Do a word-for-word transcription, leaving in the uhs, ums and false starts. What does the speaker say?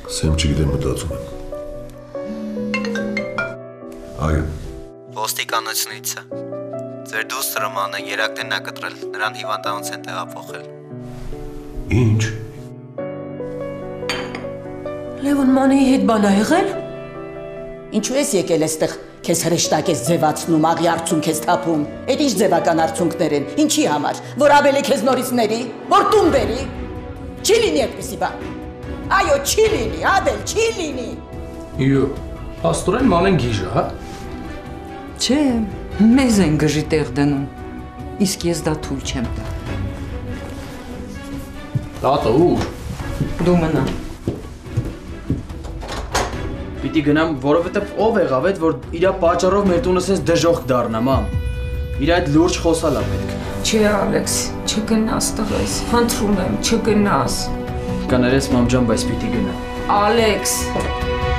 Սեմ չգիտեմ մտածում եմ։ Այո։ Ոստիկանությունից է։ Ձեր դուստրը ման է երակներն է կտրել, նրան հիվանդանոց են տեղափոխել։ Ինչ։ Լևոն Մանեի հետ բան ա եղել։ Ինչու ես եկել այստեղ, քեզ հրեշտակ ես ձևացնում, աղի արցունք ես թափում։ Այդ ինչ ձևական արցունքներ են, ինչի համար, որ ավելի քեզ նորից ների, որ տուն բերի։ Չի լինի այդպիսի բան։ Այո, չի լինի, Ադել, չի լինի։ Իո, աստորեն Մանեն գիժը, հա։ Չէ, մեզ են գժի տեղ դնում, իսկ ես դա թույլ չեմ տա։ Տատը ուր։ Դու մնա։ Պիտի գնամ, որովհետև ով եղավ այդ, որ իրա պատճառով մեր տունը սենց դժոխք դառնա, մամ։ Իրա այդ լուրջ խոսալ ա պետք։ Չէ, Ալեքս, չգնաս տղես, խնդրում եմ, չգնաս։ Կներես, մամ ջան, բայց պիտի գնա։ Ալեքս։